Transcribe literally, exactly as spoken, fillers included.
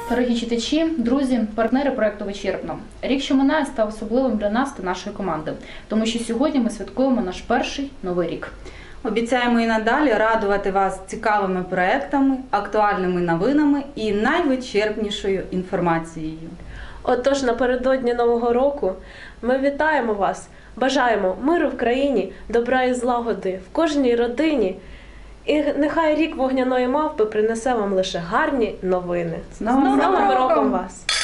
Дорогі читачі, друзі, партнери проєкту «Вичерпно». Рік, що минає, став особливим для нас та нашої команди, тому що сьогодні ми святкуємо наш перший новий рік. Обіцяємо і надалі радувати вас цікавими проєктами, актуальними новинами і найвичерпнішою інформацією. Отож, напередодні Нового року ми вітаємо вас, бажаємо миру в країні, добра і злагоди в кожній родині. І нехай рік вогняної мавпи принесе вам лише гарні новини. З Новим З Новим роком! роком вас!